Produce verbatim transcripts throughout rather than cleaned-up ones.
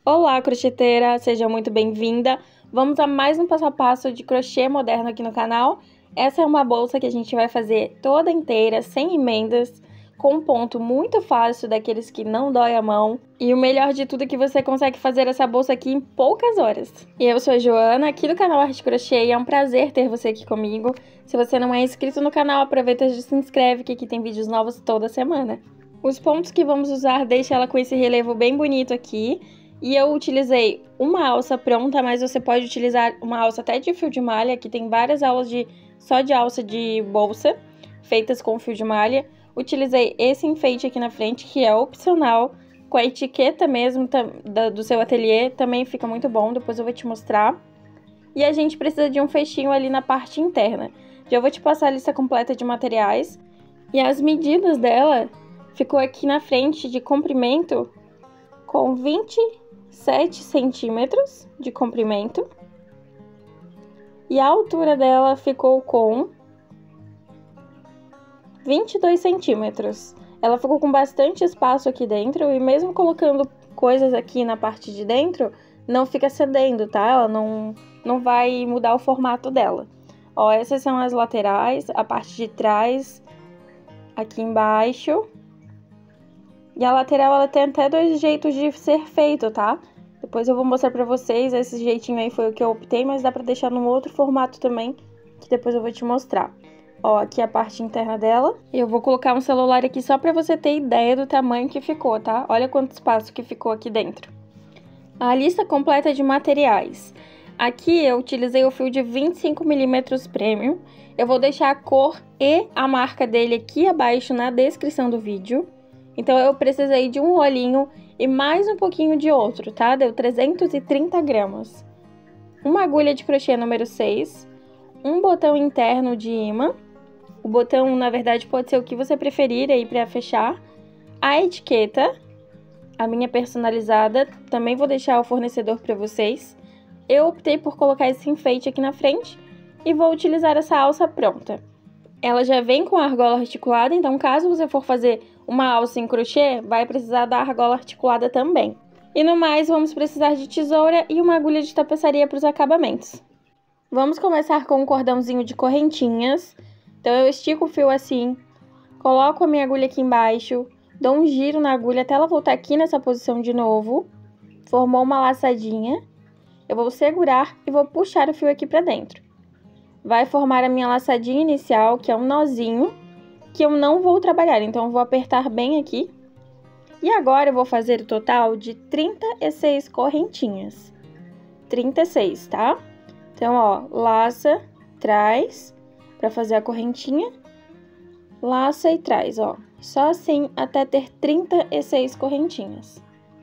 Olá, crocheteira! Seja muito bem-vinda! Vamos a mais um passo a passo de crochê moderno aqui no canal. Essa é uma bolsa que a gente vai fazer toda inteira, sem emendas, com um ponto muito fácil, daqueles que não dói a mão. E o melhor de tudo é que você consegue fazer essa bolsa aqui em poucas horas. E eu sou a Joana, aqui do canal Arte Crochê, e é um prazer ter você aqui comigo. Se você não é inscrito no canal, aproveita e se inscreve, que aqui tem vídeos novos toda semana. Os pontos que vamos usar, deixa ela com esse relevo bem bonito aqui. E eu utilizei uma alça pronta, mas você pode utilizar uma alça até de fio de malha. Aqui tem várias aulas de, só de alça de bolsa, feitas com fio de malha. Utilizei esse enfeite aqui na frente, que é opcional, com a etiqueta mesmo da, do seu ateliê. Também fica muito bom, depois eu vou te mostrar. E a gente precisa de um fechinho ali na parte interna. Já vou te passar a lista completa de materiais. E as medidas dela ficou aqui na frente de comprimento com vinte e sete centímetros de comprimento, e a altura dela ficou com vinte e dois centímetros. Ela ficou com bastante espaço aqui dentro, e mesmo colocando coisas aqui na parte de dentro, não fica cedendo, tá? Ela não, não vai mudar o formato dela. Ó, essas são as laterais, a parte de trás, aqui embaixo. E a lateral, ela tem até dois jeitos de ser feito, tá? Depois eu vou mostrar pra vocês. Esse jeitinho aí foi o que eu optei, mas dá pra deixar num outro formato também, que depois eu vou te mostrar. Ó, aqui a parte interna dela. Eu vou colocar um celular aqui só pra você ter ideia do tamanho que ficou, tá? Olha quanto espaço que ficou aqui dentro. A lista completa de materiais. Aqui eu utilizei o fio de vinte e cinco milímetros Premium. Eu vou deixar a cor e a marca dele aqui abaixo na descrição do vídeo. Então, eu precisei de um rolinho e mais um pouquinho de outro, tá? Deu trezentos e trinta gramas. Uma agulha de crochê número seis. Um botão interno de imã. O botão, na verdade, pode ser o que você preferir aí pra fechar. A etiqueta, a minha personalizada, também vou deixar o fornecedor pra vocês. Eu optei por colocar esse enfeite aqui na frente e vou utilizar essa alça pronta. Ela já vem com a argola articulada, então caso você for fazer uma alça em crochê, vai precisar da argola articulada também. E no mais, vamos precisar de tesoura e uma agulha de tapeçaria para os acabamentos. Vamos começar com um cordãozinho de correntinhas. Então eu estico o fio assim, coloco a minha agulha aqui embaixo, dou um giro na agulha até ela voltar aqui nessa posição de novo. Formou uma laçadinha. Eu vou segurar e vou puxar o fio aqui para dentro. Vai formar a minha laçadinha inicial, que é um nozinho, que eu não vou trabalhar, então eu vou apertar bem aqui. E agora eu vou fazer o total de trinta e seis correntinhas. trinta e seis, tá? Então, ó, laça, traz, pra fazer a correntinha, laça e traz, ó. Só assim até ter trinta e seis correntinhas.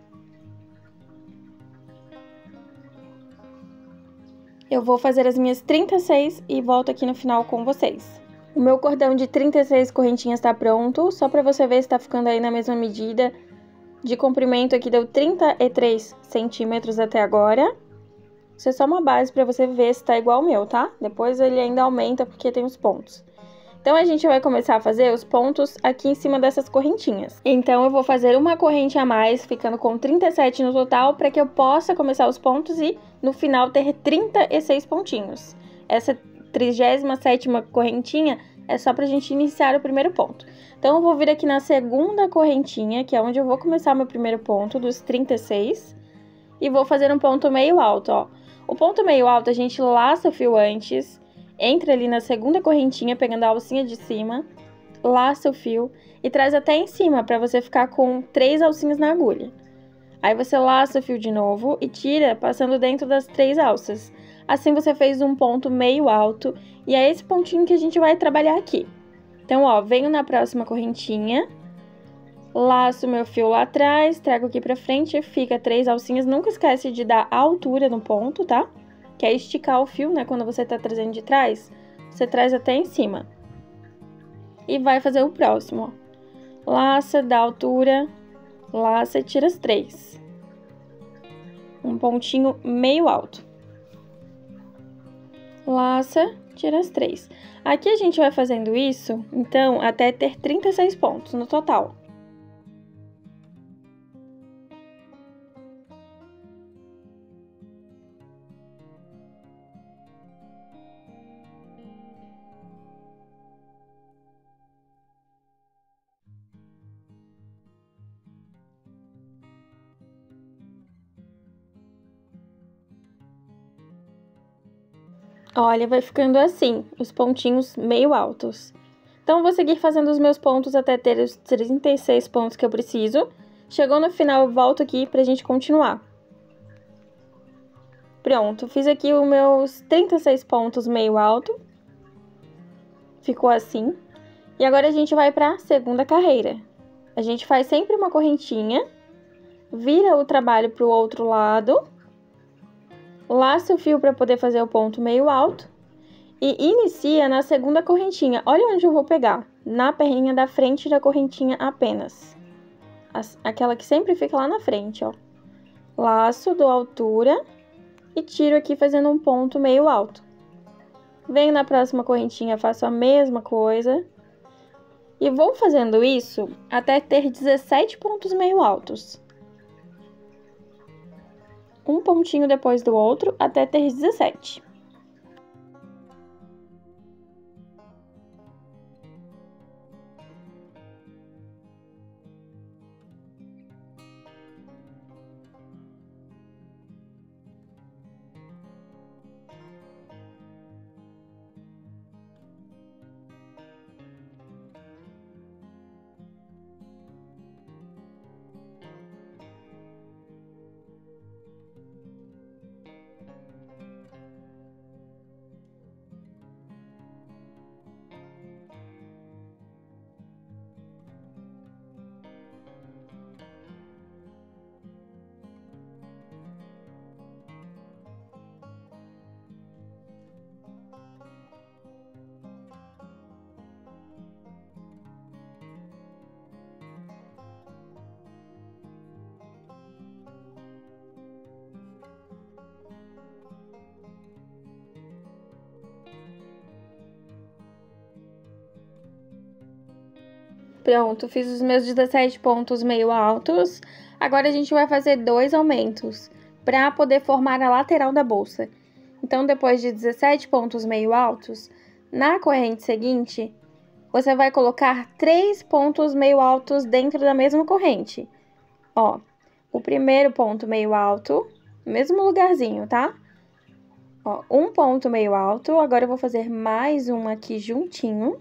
Eu vou fazer as minhas trinta e seis e volto aqui no final com vocês. O meu cordão de trinta e seis correntinhas tá pronto, só pra você ver se tá ficando aí na mesma medida. De comprimento aqui deu trinta e três centímetros até agora. Isso é só uma base pra você ver se tá igual ao meu, tá? Depois ele ainda aumenta porque tem os pontos. Então, a gente vai começar a fazer os pontos aqui em cima dessas correntinhas. Então, eu vou fazer uma corrente a mais, ficando com trinta e sete no total, para que eu possa começar os pontos e, no final, ter trinta e seis pontinhos. Essa trigésima sétima correntinha é só pra gente iniciar o primeiro ponto. Então, eu vou vir aqui na segunda correntinha, que é onde eu vou começar o meu primeiro ponto, dos trinta e seis, e vou fazer um ponto meio alto, ó. O ponto meio alto, a gente laça o fio antes, entra ali na segunda correntinha, pegando a alcinha de cima, laça o fio e traz até em cima, para você ficar com três alcinhas na agulha. Aí você laça o fio de novo e tira, passando dentro das três alças. Assim você fez um ponto meio alto, e é esse pontinho que a gente vai trabalhar aqui. Então, ó, venho na próxima correntinha, laço o meu fio lá atrás, trago aqui pra frente, fica três alcinhas. Nunca esquece de dar a altura no ponto, tá? Que é esticar o fio, né? Quando você tá trazendo de trás, você traz até em cima. E vai fazer o próximo, ó. Laça, dá altura, laça e tira as três. Um pontinho meio alto. Laça, tira as três. Aqui a gente vai fazendo isso, então, até ter trinta e seis pontos no total. Olha, vai ficando assim, os pontinhos meio altos. Então, eu vou seguir fazendo os meus pontos até ter os trinta e seis pontos que eu preciso. Chegou no final, eu volto aqui pra gente continuar. Pronto, fiz aqui os meus trinta e seis pontos meio alto. Ficou assim. E agora a gente vai pra segunda carreira. A gente faz sempre uma correntinha, vira o trabalho pro outro lado, laça o fio para poder fazer o ponto meio alto e inicia na segunda correntinha. Olha onde eu vou pegar, na perninha da frente da correntinha apenas. Aquela que sempre fica lá na frente, ó. Laço, dou altura e tiro aqui fazendo um ponto meio alto. Venho na próxima correntinha, faço a mesma coisa. E vou fazendo isso até ter dezessete pontos meio altos. Um pontinho depois do outro até ter dezessete. Pronto, fiz os meus dezessete pontos meio altos. Agora a gente vai fazer dois aumentos para poder formar a lateral da bolsa. Então, depois de dezessete pontos meio altos, na corrente seguinte, você vai colocar três pontos meio altos dentro da mesma corrente. Ó, o primeiro ponto meio alto, mesmo lugarzinho, tá? Ó, um ponto meio alto, agora eu vou fazer mais um aqui juntinho.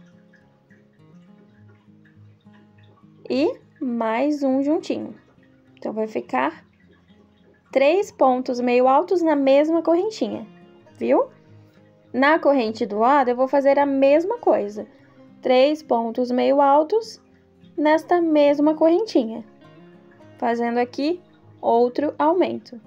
E mais um juntinho. Então, vai ficar três pontos meio altos na mesma correntinha, viu? Na corrente do lado, eu vou fazer a mesma coisa. Três pontos meio altos nesta mesma correntinha. Fazendo aqui outro aumento.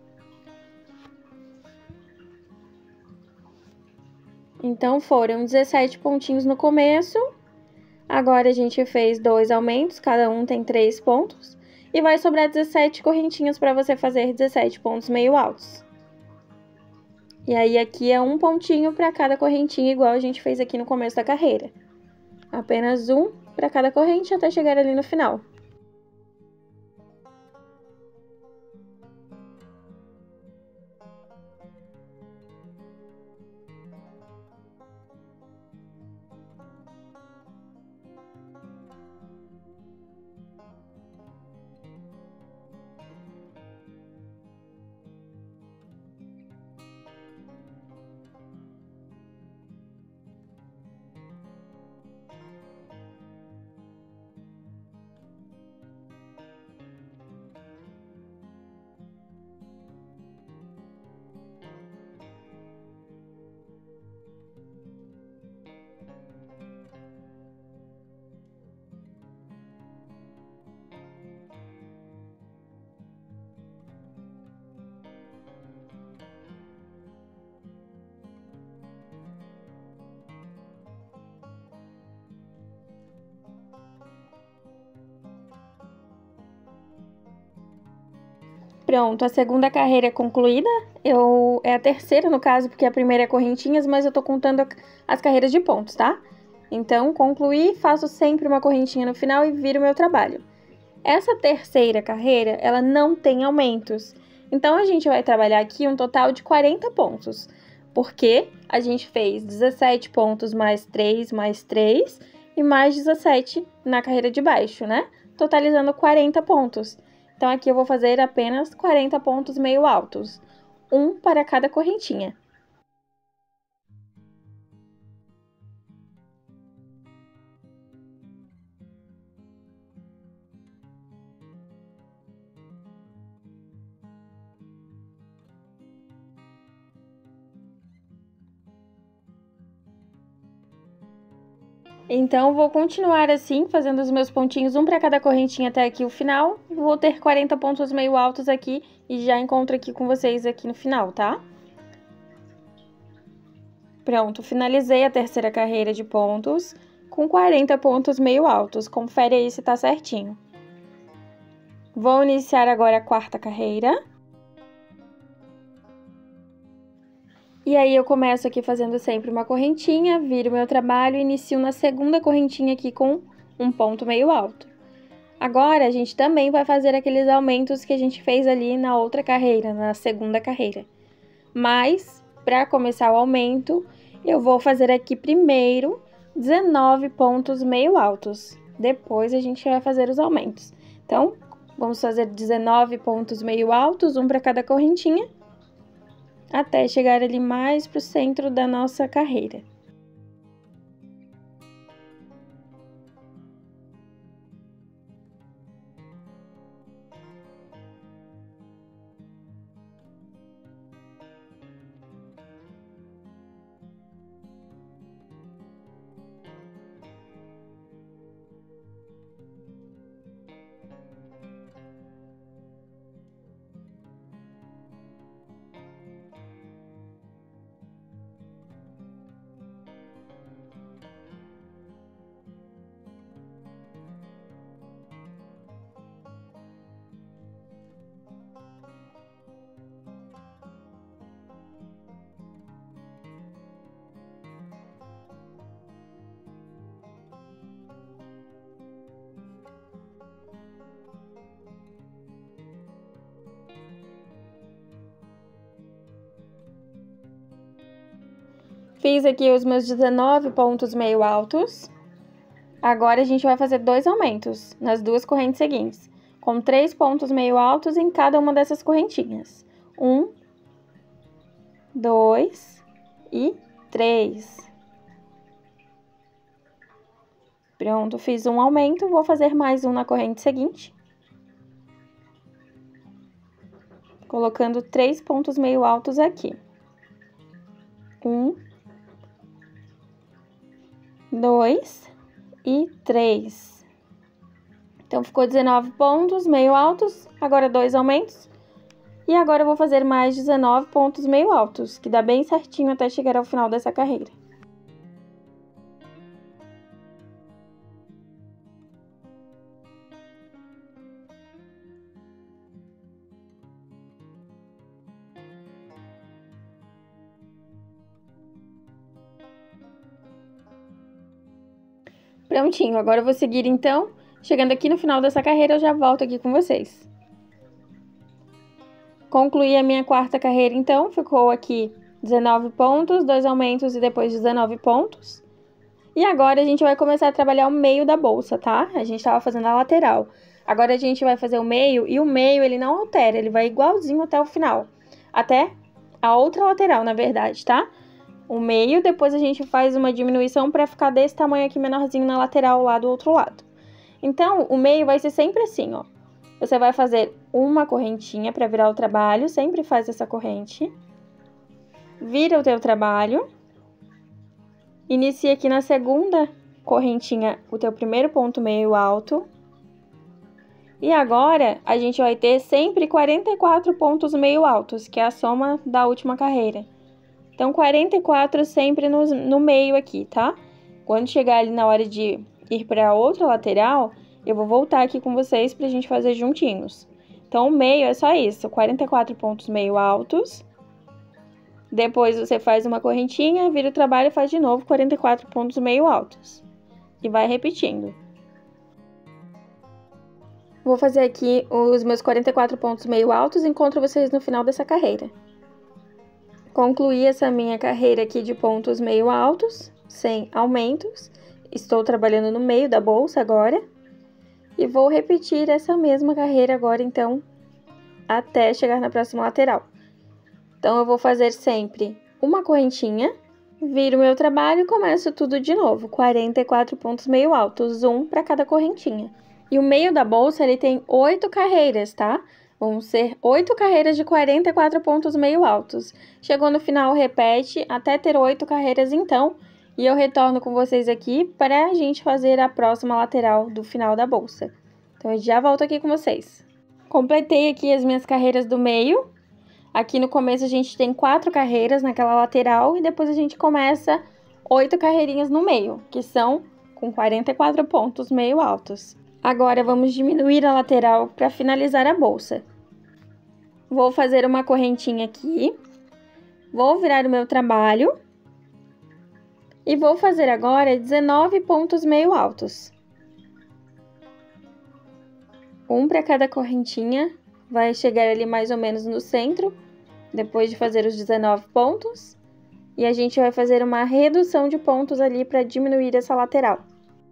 Então, foram dezessete pontinhos no começo. Agora, a gente fez dois aumentos, cada um tem três pontos. E vai sobrar dezessete correntinhas para você fazer dezessete pontos meio altos. E aí, aqui é um pontinho para cada correntinha, igual a gente fez aqui no começo da carreira. Apenas um para cada corrente até chegar ali no final. Pronto, a segunda carreira é concluída. Eu, é a terceira, no caso, porque a primeira é correntinhas, mas eu tô contando as carreiras de pontos, tá? Então, concluí, faço sempre uma correntinha no final e viro o meu trabalho. Essa terceira carreira, ela não tem aumentos. Então, a gente vai trabalhar aqui um total de quarenta pontos. Porque a gente fez dezessete pontos mais três, mais três e mais dezessete na carreira de baixo, né? Totalizando quarenta pontos. Então, aqui eu vou fazer apenas quarenta pontos meio altos, um para cada correntinha. Então, vou continuar assim, fazendo os meus pontinhos, um para cada correntinha até aqui o final. Vou ter quarenta pontos meio altos aqui e já encontro aqui com vocês aqui no final, tá? Pronto, finalizei a terceira carreira de pontos com quarenta pontos meio altos. Confere aí se tá certinho. Vou iniciar agora a quarta carreira. E aí, eu começo aqui fazendo sempre uma correntinha, viro meu trabalho e inicio na segunda correntinha aqui com um ponto meio alto. Agora, a gente também vai fazer aqueles aumentos que a gente fez ali na outra carreira, na segunda carreira. Mas, para começar o aumento, eu vou fazer aqui primeiro dezenove pontos meio altos. Depois, a gente vai fazer os aumentos. Então, vamos fazer dezenove pontos meio altos, um para cada correntinha, até chegar ali mais para o centro da nossa carreira. Fiz aqui os meus dezenove pontos meio altos. Agora, a gente vai fazer dois aumentos nas duas correntes seguintes, com três pontos meio altos em cada uma dessas correntinhas. Um, dois e três. Pronto, fiz um aumento, vou fazer mais um na corrente seguinte, colocando três pontos meio altos aqui. Um, dois e três. Então, ficou dezenove pontos meio altos, agora dois aumentos. E agora eu vou fazer mais dezenove pontos meio altos, que dá bem certinho até chegar ao final dessa carreira. Prontinho, agora eu vou seguir então. Chegando aqui no final dessa carreira, eu já volto aqui com vocês. Concluí a minha quarta carreira, então, ficou aqui dezenove pontos, dois aumentos e depois dezenove pontos. E agora a gente vai começar a trabalhar o meio da bolsa, tá? A gente tava fazendo a lateral. Agora a gente vai fazer o meio, e o meio ele não altera, ele vai igualzinho até o final. Até a outra lateral, na verdade, tá? O meio, depois a gente faz uma diminuição para ficar desse tamanho aqui menorzinho na lateral lá do outro lado. Então, o meio vai ser sempre assim, ó. Você vai fazer uma correntinha para virar o trabalho, sempre faz essa corrente. Vira o teu trabalho. Inicia aqui na segunda correntinha o teu primeiro ponto meio alto. E agora, a gente vai ter sempre quarenta e quatro pontos meio altos, que é a soma da última carreira. Então, quarenta e quatro sempre no, no meio aqui, tá? Quando chegar ali na hora de ir para a outra lateral, eu vou voltar aqui com vocês pra gente fazer juntinhos. Então, o meio é só isso, quarenta e quatro pontos meio altos. Depois, você faz uma correntinha, vira o trabalho e faz de novo quarenta e quatro pontos meio altos. E vai repetindo. Vou fazer aqui os meus quarenta e quatro pontos meio altos e encontro vocês no final dessa carreira. Concluí essa minha carreira aqui de pontos meio altos, sem aumentos. Estou trabalhando no meio da bolsa agora. E vou repetir essa mesma carreira agora, então, até chegar na próxima lateral. Então, eu vou fazer sempre uma correntinha, viro meu trabalho e começo tudo de novo. quarenta e quatro pontos meio altos, um para cada correntinha. E o meio da bolsa, ele tem oito carreiras, tá? Vão ser oito carreiras de quarenta e quatro pontos meio altos. Chegou no final, repete até ter oito carreiras, então. e eu retorno com vocês aqui para a gente fazer a próxima lateral do final da bolsa. Então, eu já volto aqui com vocês. Completei aqui as minhas carreiras do meio. Aqui no começo a gente tem quatro carreiras naquela lateral e depois a gente começa oito carreirinhas no meio, que são com quarenta e quatro pontos meio altos. Agora, vamos diminuir a lateral para finalizar a bolsa. Vou fazer uma correntinha aqui. Vou virar o meu trabalho. E vou fazer agora dezenove pontos meio altos. Um para cada correntinha. Vai chegar ali mais ou menos no centro, depois de fazer os dezenove pontos. E a gente vai fazer uma redução de pontos ali para diminuir essa lateral.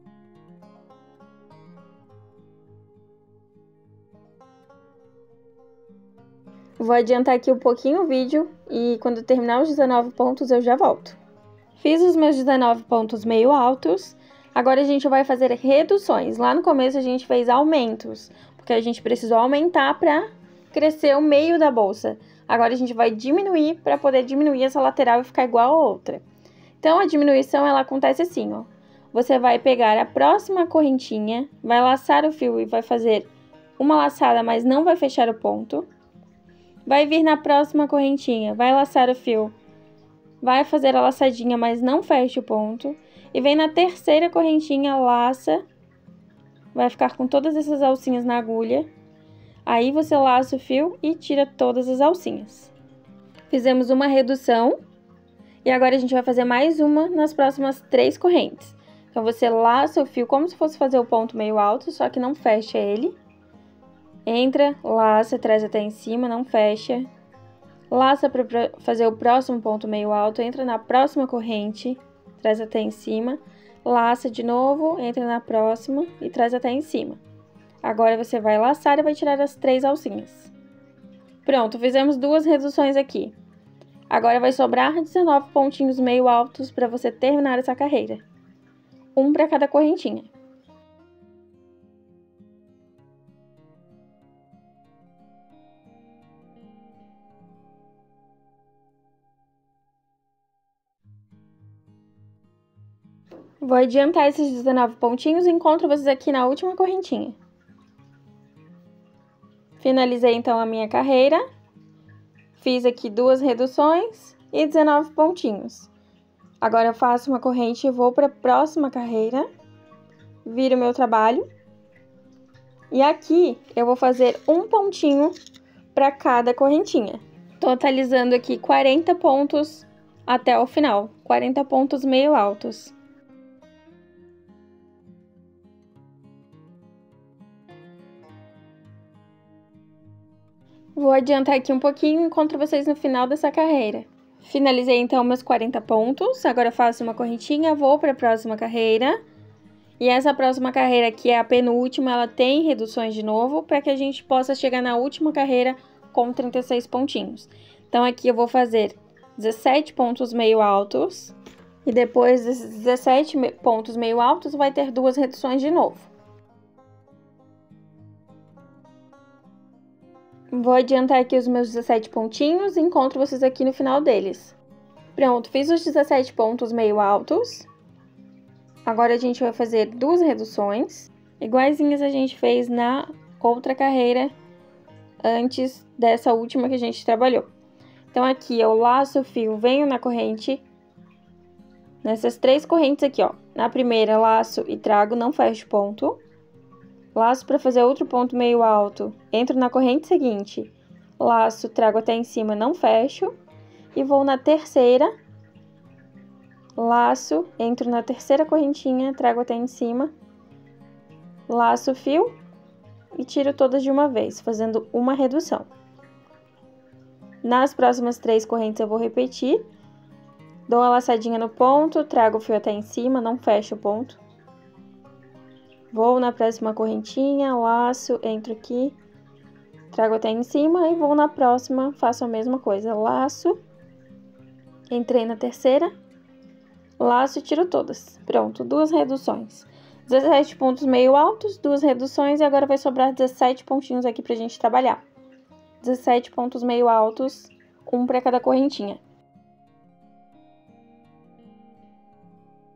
Vou adiantar aqui um pouquinho o vídeo e quando terminar os dezenove pontos eu já volto. Fiz os meus dezenove pontos meio altos, agora a gente vai fazer reduções. Lá no começo a gente fez aumentos, porque a gente precisou aumentar para crescer o meio da bolsa. Agora a gente vai diminuir para poder diminuir essa lateral e ficar igual a outra. Então a diminuição ela acontece assim, ó. Você vai pegar a próxima correntinha, vai laçar o fio e vai fazer uma laçada, mas não vai fechar o ponto. Vai vir na próxima correntinha, vai laçar o fio, vai fazer a laçadinha, mas não fecha o ponto. E vem na terceira correntinha, laça, vai ficar com todas essas alcinhas na agulha. Aí você laça o fio e tira todas as alcinhas. Fizemos uma redução. E agora a gente vai fazer mais uma nas próximas três correntes. Então, você laça o fio como se fosse fazer o ponto meio alto, só que não fecha ele. Entra, laça, traz até em cima, não fecha. Laça para fazer o próximo ponto meio alto, entra na próxima corrente, traz até em cima. Laça de novo, entra na próxima e traz até em cima. Agora você vai laçar e vai tirar as três alcinhas. Pronto, fizemos duas reduções aqui. Agora vai sobrar dezenove pontinhos meio altos para você terminar essa carreira. Um para cada correntinha. Vou adiantar esses dezenove pontinhos e encontro vocês aqui na última correntinha. Finalizei então a minha carreira. Fiz aqui duas reduções e dezenove pontinhos. Agora eu faço uma corrente e vou para a próxima carreira. Viro o meu trabalho. E aqui eu vou fazer um pontinho para cada correntinha. Totalizando aqui quarenta pontos até o final. quarenta pontos meio altos. Vou adiantar aqui um pouquinho e encontro vocês no final dessa carreira. Finalizei então meus quarenta pontos, agora faço uma correntinha, vou para a próxima carreira. E essa próxima carreira aqui é a penúltima, ela tem reduções de novo, para que a gente possa chegar na última carreira com trinta e seis pontinhos. Então aqui eu vou fazer dezessete pontos meio altos, e depois desses dezessete pontos meio altos vai ter duas reduções de novo. Vou adiantar aqui os meus dezessete pontinhos e encontro vocês aqui no final deles. Pronto, fiz os dezessete pontos meio altos. Agora a gente vai fazer duas reduções, iguaizinhas a gente fez na outra carreira antes dessa última que a gente trabalhou. Então aqui eu laço o fio, venho na corrente, nessas três correntes aqui, ó. Na primeira laço e trago, não fecho ponto. Laço para fazer outro ponto meio alto, entro na corrente seguinte, laço, trago até em cima, não fecho, e vou na terceira, laço, entro na terceira correntinha, trago até em cima, laço o fio e tiro todas de uma vez, fazendo uma redução. Nas próximas três correntes eu vou repetir, dou uma laçadinha no ponto, trago o fio até em cima, não fecho o ponto. Vou na próxima correntinha, laço, entro aqui, trago até em cima e vou na próxima, faço a mesma coisa, laço, entrei na terceira, laço e tiro todas. Pronto, duas reduções. dezessete pontos meio altos, duas reduções e agora vai sobrar dezessete pontinhos aqui pra gente trabalhar. dezessete pontos meio altos, um para cada correntinha.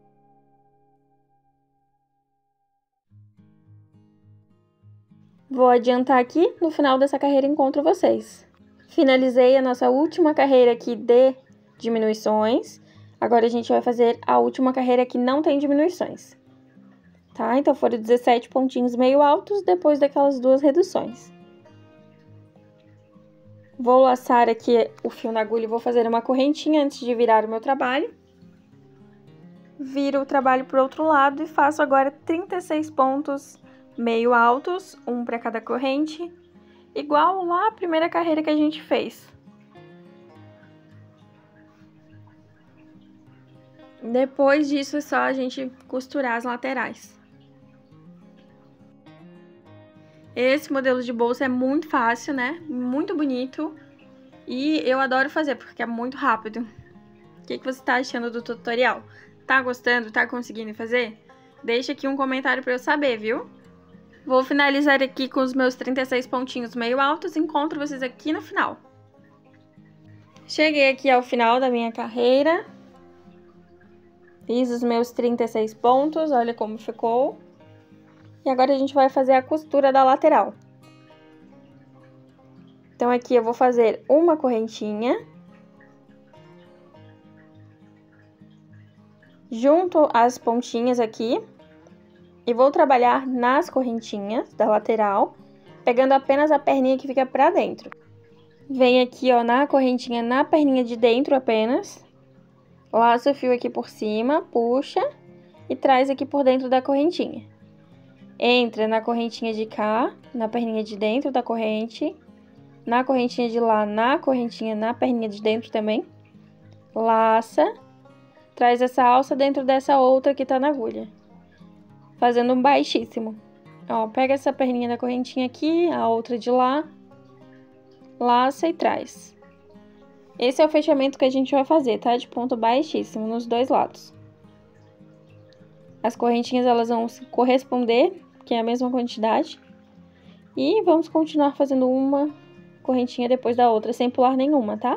Vou adiantar aqui, no final dessa carreira encontro vocês. Finalizei a nossa última carreira aqui de diminuições. Agora a gente vai fazer a última carreira que não tem diminuições. Tá? Então foram dezessete pontinhos meio altos depois daquelas duas reduções. Vou laçar aqui o fio na agulha e vou fazer uma correntinha antes de virar o meu trabalho. Viro o trabalho para o outro lado e faço agora trinta e seis pontos meio altos, um para cada corrente, igual lá a primeira carreira que a gente fez. Depois disso é só a gente costurar as laterais. Esse modelo de bolsa é muito fácil, né? Muito bonito. E eu adoro fazer, porque é muito rápido. O que, que você tá achando do tutorial? Tá gostando? Tá conseguindo fazer? Deixa aqui um comentário pra eu saber, viu? Vou finalizar aqui com os meus trinta e seis pontinhos meio altos. Encontro vocês aqui no final. Cheguei aqui ao final da minha carreira. Fiz os meus trinta e seis pontos, olha como ficou. E agora a gente vai fazer a costura da lateral. Então aqui eu vou fazer uma correntinha. Junto as pontinhas aqui. E vou trabalhar nas correntinhas da lateral, pegando apenas a perninha que fica pra dentro. Vem aqui, ó, na correntinha, na perninha de dentro apenas. Laça o fio aqui por cima, puxa e traz aqui por dentro da correntinha. Entra na correntinha de cá, na perninha de dentro da corrente, na correntinha de lá, na correntinha, na perninha de dentro também. Laça, traz essa alça dentro dessa outra que tá na agulha, fazendo um baixíssimo. Ó, pega essa perninha da correntinha aqui, a outra de lá, laça e traz. Esse é o fechamento que a gente vai fazer, tá? De ponto baixíssimo nos dois lados. As correntinhas, elas vão se corresponder, que é a mesma quantidade. E vamos continuar fazendo uma correntinha depois da outra, sem pular nenhuma, tá?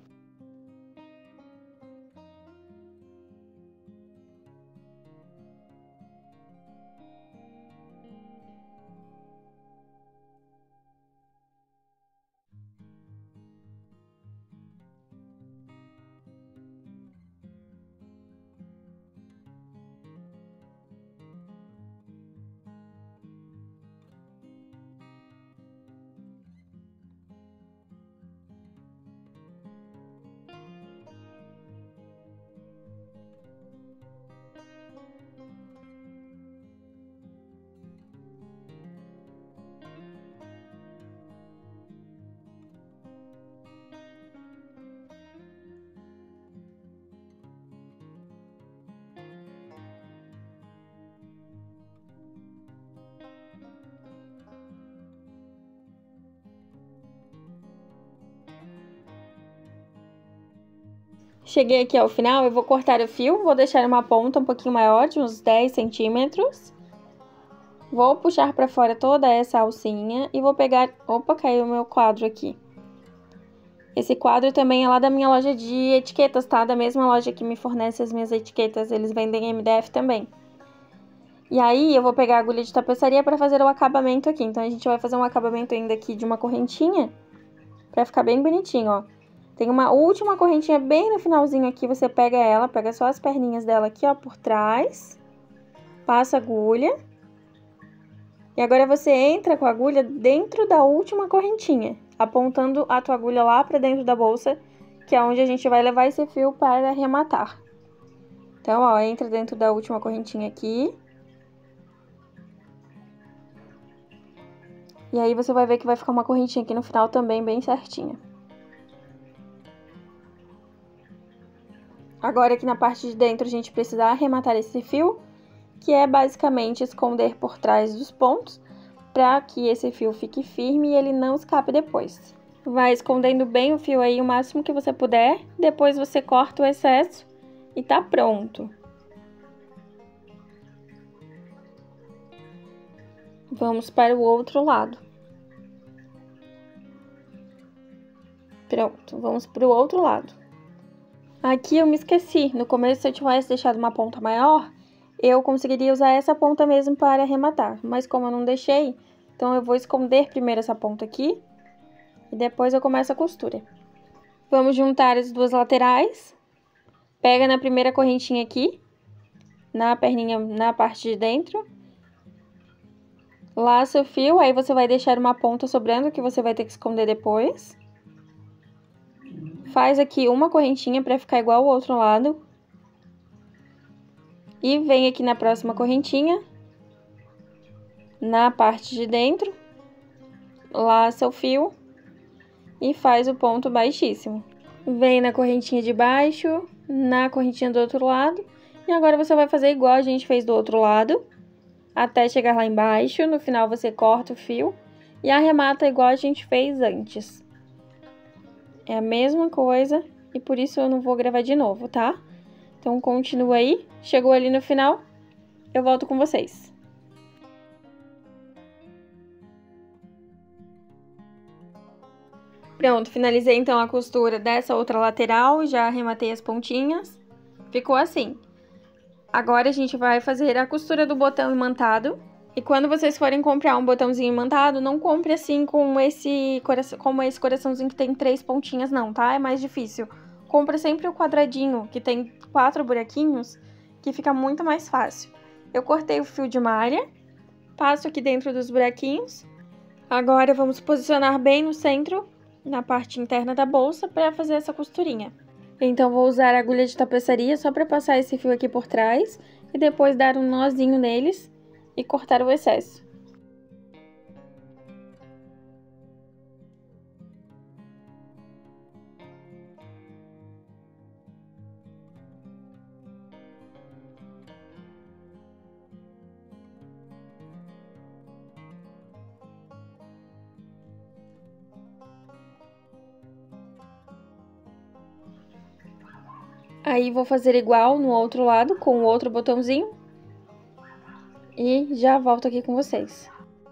Cheguei aqui ao final, eu vou cortar o fio, vou deixar uma ponta um pouquinho maior, de uns dez centímetros. Vou puxar pra fora toda essa alcinha e vou pegar... Opa, caiu o meu quadro aqui. Esse quadro também é lá da minha loja de etiquetas, tá? Da mesma loja que me fornece as minhas etiquetas, eles vendem M D F também. E aí, eu vou pegar a agulha de tapeçaria pra fazer o acabamento aqui. Então, a gente vai fazer um acabamento ainda aqui de uma correntinha, pra ficar bem bonitinho, ó. Tem uma última correntinha bem no finalzinho aqui, você pega ela, pega só as perninhas dela aqui, ó, por trás. Passa a agulha. E agora você entra com a agulha dentro da última correntinha, apontando a tua agulha lá pra dentro da bolsa, que é onde a gente vai levar esse fio para arrematar. Então, ó, entra dentro da última correntinha aqui. E aí você vai ver que vai ficar uma correntinha aqui no final também bem certinha. Agora aqui na parte de dentro a gente precisa arrematar esse fio, que é basicamente esconder por trás dos pontos, para que esse fio fique firme e ele não escape depois. Vai escondendo bem o fio aí o máximo que você puder, depois você corta o excesso e tá pronto. Vamos para o outro lado. Pronto, vamos para o outro lado. Aqui eu me esqueci, no começo se eu tivesse deixado uma ponta maior, eu conseguiria usar essa ponta mesmo para arrematar, mas como eu não deixei, Então, eu vou esconder primeiro essa ponta aqui e depois eu começo a costura. Vamos juntar as duas laterais. Pega na primeira correntinha aqui, na perninha, na parte de dentro. Laça o fio, aí você vai deixar uma ponta sobrando que você vai ter que esconder depois. Faz aqui uma correntinha para ficar igual ao outro lado. E vem aqui na próxima correntinha, na parte de dentro, laça o fio e faz o ponto baixíssimo. Vem na correntinha de baixo, na correntinha do outro lado, e agora você vai fazer igual a gente fez do outro lado, até chegar lá embaixo. No final você corta o fio e arremata igual a gente fez antes. É a mesma coisa e por isso eu não vou gravar de novo, tá? Então continua aí, chegou ali no final, eu volto com vocês. Pronto, finalizei então a costura dessa outra lateral, já arrematei as pontinhas, ficou assim. Agora a gente vai fazer a costura do botão imantado. E quando vocês forem comprar um botãozinho imantado, não compre assim com esse, coração, como esse coraçãozinho que tem três pontinhas não, tá? É mais difícil. Compre sempre o quadradinho, que tem quatro buraquinhos, que fica muito mais fácil. Eu cortei o fio de malha, passo aqui dentro dos buraquinhos. Agora vamos posicionar bem no centro, na parte interna da bolsa, para fazer essa costurinha. Então vou usar a agulha de tapeçaria só para passar esse fio aqui por trás e depois dar um nozinho neles e cortar o excesso. Aí vou fazer igual no outro lado com o outro botãozinho. E já volto aqui com vocês.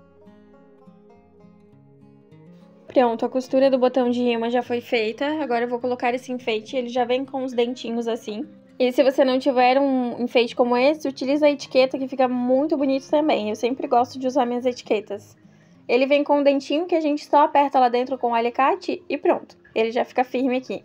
Pronto, a costura do botão de imã já foi feita. Agora eu vou colocar esse enfeite, ele já vem com os dentinhos assim. E se você não tiver um enfeite como esse, utiliza a etiqueta que fica muito bonito também. Eu sempre gosto de usar minhas etiquetas. Ele vem com um dentinho que a gente só aperta lá dentro com o alicate e pronto. Ele já fica firme aqui.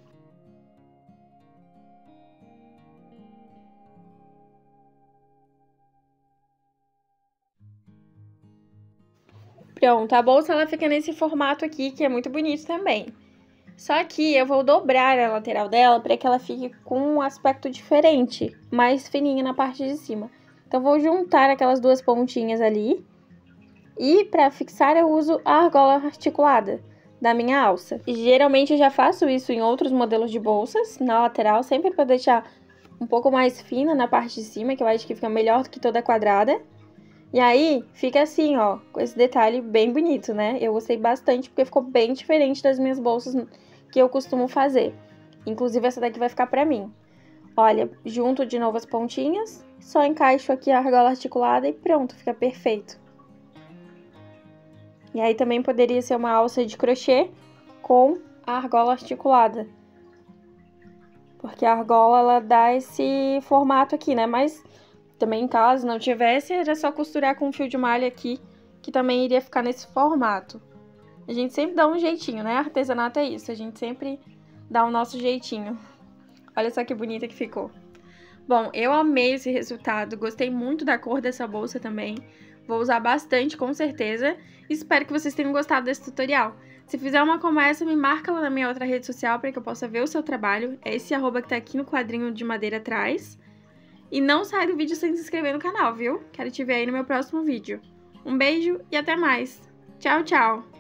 Pronto, a bolsa ela fica nesse formato aqui, que é muito bonito também. Só que eu vou dobrar a lateral dela para que ela fique com um aspecto diferente, mais fininha na parte de cima. Então, vou juntar aquelas duas pontinhas ali. E para fixar eu uso a argola articulada da minha alça. E geralmente eu já faço isso em outros modelos de bolsas, na lateral, sempre para deixar um pouco mais fina na parte de cima, que eu acho que fica melhor do que toda quadrada. E aí, fica assim, ó, com esse detalhe bem bonito, né? Eu gostei bastante, porque ficou bem diferente das minhas bolsas que eu costumo fazer. Inclusive, essa daqui vai ficar pra mim. Olha, junto de novo as pontinhas, só encaixo aqui a argola articulada e pronto, fica perfeito. E aí, também poderia ser uma alça de crochê com a argola articulada. Porque a argola, ela dá esse formato aqui, né? Mas... também, caso não tivesse, era só costurar com um fio de malha aqui, que também iria ficar nesse formato. A gente sempre dá um jeitinho, né? Artesanato é isso, a gente sempre dá o nosso jeitinho. Olha só que bonita que ficou. Bom, eu amei esse resultado, gostei muito da cor dessa bolsa também. Vou usar bastante, com certeza. Espero que vocês tenham gostado desse tutorial. Se fizer uma como essa, me marca lá na minha outra rede social para que eu possa ver o seu trabalho. É esse arroba que tá aqui no quadrinho de madeira atrás. E não sai do vídeo sem se inscrever no canal, viu? Quero te ver aí no meu próximo vídeo. Um beijo e até mais. Tchau, tchau!